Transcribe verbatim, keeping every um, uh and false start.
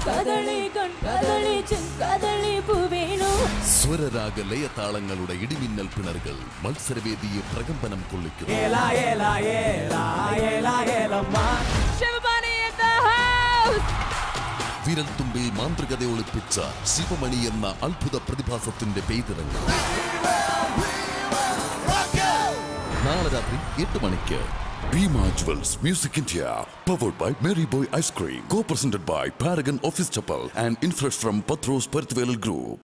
സ്വരരാഗ ലയതാളങ്ങളുടെ ഇടിമിന്നൽ പിണറുകൾ മത്സരവേദിയെ പ്രകമ്പനം കൊള്ളിക്കുന്നു. വിരൽത്തുമ്പിൽ മാന്ത്രികത ഒളിപ്പിച്ച ശിവമണി എന്ന അത്ഭുത പ്രതിഭാസത്തിന്റെ പെയ്തിറങ്ങി നാളെ രാത്രി എട്ട് മണിക്ക്. Bima Jewels Music India, powered by Mary Boy Ice Cream, co-presented by Paragon Office Chapel and Infresh from Patros Pertwell Group.